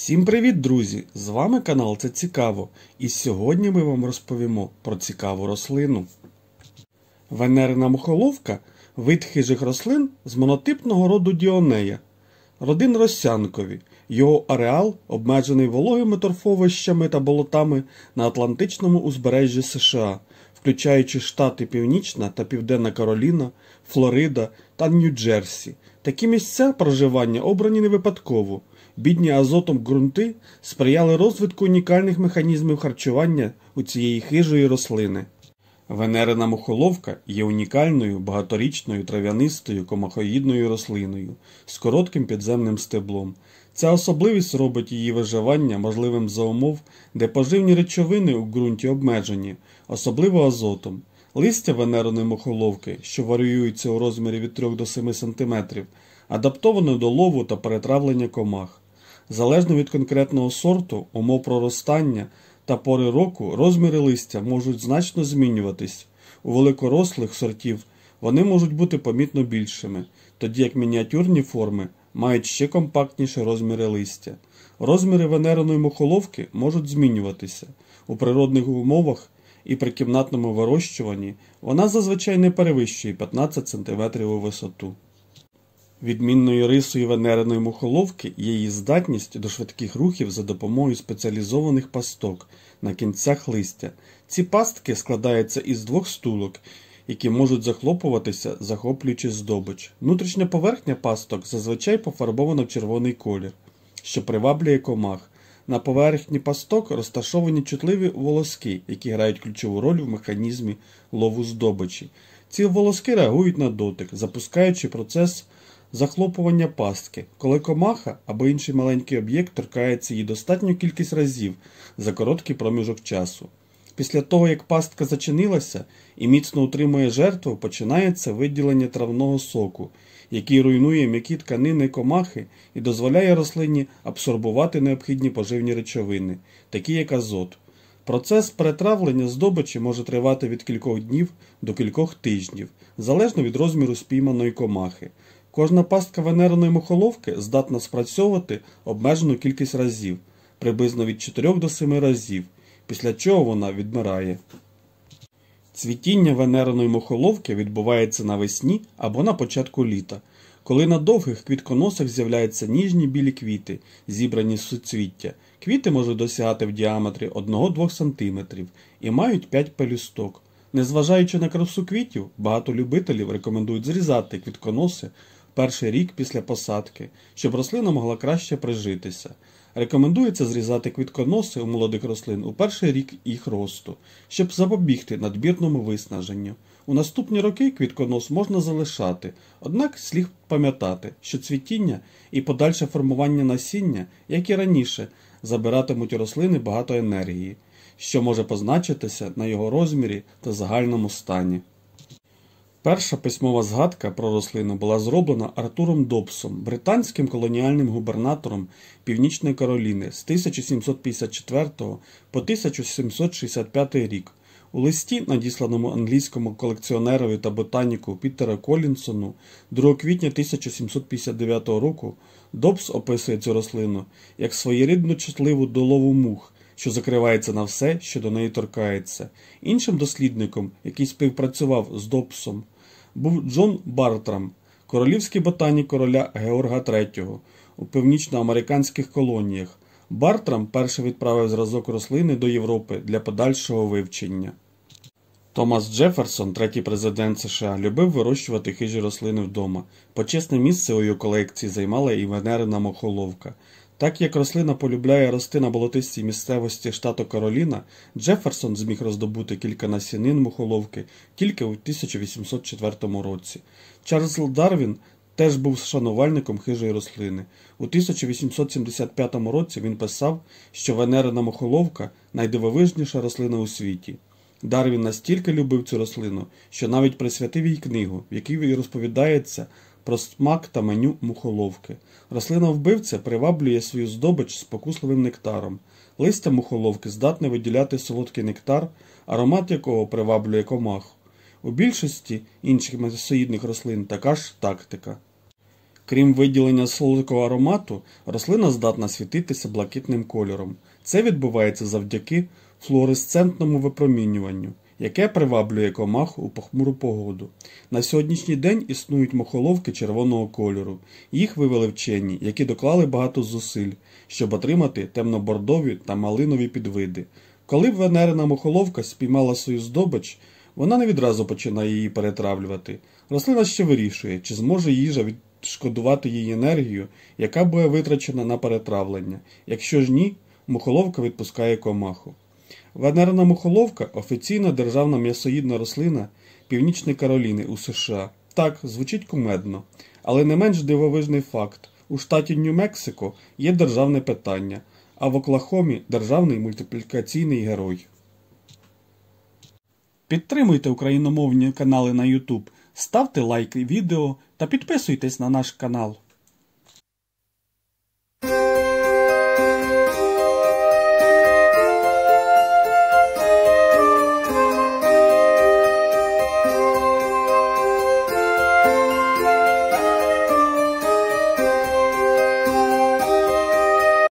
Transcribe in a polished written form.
Всім привіт, друзі! З вами канал Це Цікаво, і сьогодні ми вам розповімо про цікаву рослину. Венерина мухоловка – вид хижих рослин з монотипного роду Діонея. Родин Росянкові. Його ареал обмежений вологими торфовищами та болотами на Атлантичному узбережжі США, включаючи штати Північна та Південна Кароліна, Флорида та Нью-Джерсі. Такі місця проживання обрані не випадково. Бідні азотом ґрунти сприяли розвитку унікальних механізмів харчування у цієї хижої рослини. Венерина мухоловка є унікальною багаторічною трав'янистою комахоїдною рослиною з коротким підземним стеблом. Ця особливість робить її виживання можливим за умов, де поживні речовини у ґрунті обмежені, особливо азотом. Листя венериної мухоловки, що варіюється у розмірі від 3 до 7 см, адаптовано до лову та перетравлення комах. Залежно від конкретного сорту, умов проростання та пори року, розміри листя можуть значно змінюватись. У великорослих сортів вони можуть бути помітно більшими, тоді як мініатюрні форми мають ще компактніші розміри листя. Розміри венериної мухоловки можуть змінюватися. У природних умовах і при кімнатному вирощуванні вона зазвичай не перевищує 15 см у висоту. Відмінною рисою венериної мухоловки є її здатність до швидких рухів за допомогою спеціалізованих пасток на кінцях листя. Ці пастки складаються із 2 стулок, які можуть захлопуватися, захоплюючи здобич. Внутрішня поверхня пасток зазвичай пофарбована в червоний колір, що приваблює комах. На поверхні пасток розташовані чутливі волоски, які грають ключову роль в механізмі лову здобичі. Ці волоски реагують на дотик, запускаючи процес захлопування пастки, коли комаха або інший маленький об'єкт торкається її достатню кількість разів за короткий проміжок часу. Після того, як пастка зачинилася і міцно утримує жертву, починається виділення травного соку, який руйнує м'які тканини комахи і дозволяє рослині абсорбувати необхідні поживні речовини, такі як азот. Процес перетравлення здобичі може тривати від кількох днів до кількох тижнів, залежно від розміру спійманої комахи. Кожна пастка венериної мухоловки здатна спрацьовувати обмежену кількість разів, приблизно від 4 до 7 разів, після чого вона відмирає. Цвітіння венериної мухоловки відбувається навесні або на початку літа, коли на довгих квітконосах з'являються ніжні білі квіти, зібрані з суцвіття. Квіти можуть досягати в діаметрі 1-2 см і мають 5 пелюсток. Незважаючи на красу квітів, багато любителів рекомендують зрізати квітконоси перший рік після посадки, щоб рослина могла краще прижитися. Рекомендується зрізати квітконоси у молодих рослин у перший рік їх росту, щоб запобігти надмірному виснаженню. У наступні роки квітконос можна залишати, однак слід пам'ятати, що цвітіння і подальше формування насіння, як і раніше, забиратимуть у рослини багато енергії, що може позначитися на його розмірі та загальному стані. Перша письмова згадка про рослину була зроблена Артуром Добсом, британським колоніальним губернатором Північної Кароліни з 1754 по 1765 рік. У листі, надісланому англійському колекціонерові та ботаніку Пітеру Колінсону 2 квітня 1759 року, Добс описує цю рослину як своєрідну чутливу до лову мух, що закривається на все, що до неї торкається. Іншим дослідником, який співпрацював з Добсом, був Джон Бартрам, королівський ботанік короля Георга III у північноамериканських колоніях. Бартрам перший відправив зразок рослини до Європи для подальшого вивчення. Томас Джефферсон, третій президент США, любив вирощувати хижі рослини вдома. Почесне місце у його колекції займала і венерина мухоловка. Так як рослина полюбляє рости на болотистій місцевості штату Кароліна, Джефферсон зміг роздобути кілька насінин мухоловки тільки у 1804 році. Чарльз Дарвін теж був шанувальником хижої рослини. У 1875 році він писав, що венерина мухоловка – найдивовижніша рослина у світі. Дарвін настільки любив цю рослину, що навіть присвятив їй книгу, в якій розповідається про смак та меню мухоловки. Рослина-вбивця приваблює свою здобич спокусливим нектаром. Листя мухоловки здатне виділяти солодкий нектар, аромат якого приваблює комах. У більшості інших масоїдних рослин така ж тактика. Крім виділення солодкого аромату, рослина здатна світитися блакитним кольором. Це відбувається завдяки флуоресцентному випромінюванню, яке приваблює комах у похмуру погоду. На сьогоднішній день існують мухоловки червоного кольору. Їх вивели вчені, які доклали багато зусиль, щоб отримати темнобордові та малинові підвиди. Коли венерина мухоловка спіймала свою здобич, вона не відразу починає її перетравлювати. Рослина ще вирішує, чи зможе їжа відшкодувати їй енергію, яка буде витрачена на перетравлення. Якщо ж ні, мухоловка відпускає комаху. Венерина мухоловка – офіційна державна м'ясоїдна рослина Північної Кароліни у США. Так, звучить кумедно. Але не менш дивовижний факт – у штаті Нью-Мексико є державне питання, а в Оклахомі – державний мультиплікаційний герой. Підтримуйте україномовні канали на YouTube, ставте лайки відео та підписуйтесь на наш канал.